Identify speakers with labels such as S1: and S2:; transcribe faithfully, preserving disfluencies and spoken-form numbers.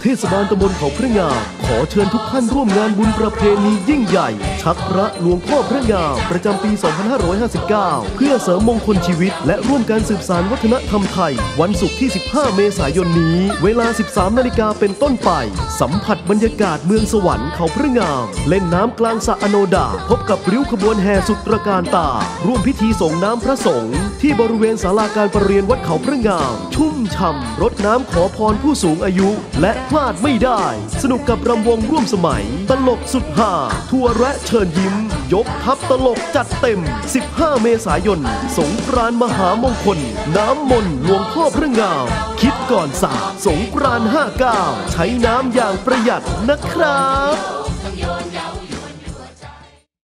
S1: เทศบาลตำบลเขาพระงามขอเชิญทุกท่านร่วมงานบุญประเพณียิ่งใหญ่ชักพระหลวงพ่อพระงามประจำปี สองพันห้าร้อยห้าสิบเก้า เพื่อเสริมมงคลชีวิตและร่วมการสืบสานวัฒนธรรมไทยวันศุกร์ที่ สิบห้า เมษายนนี้เวลา สิบสาม นาฬิกาเป็นต้นไปสัมผัสบรรยากาศเมืองสวรรค์เขาพระงามเล่นน้ำกลางสระอโนดาพบกับริ้วขบวนแห่สุดตระการตาร่วมพิธีส่งน้ำพระสงฆ์ที่บริเวณศาลาการประเรียนวัดเขาพระงามชุ่มฉ่ำรดน้ำขอพรผู้สูงอายุและพลาดไม่ได้สนุกกับรำวงร่วมสมัยตลกสุดห่าทั่วแระเชิญยิ้มยกทัพตลกจัดเต็ม สิบห้า เมษายนสงกรานต์มหามงคลน้ำมนต์หลวงพ่อพระงามคิดก่อนสาดสงกรานต์ห้าเก้าใช้น้ำอย่างประหยัดนะครับ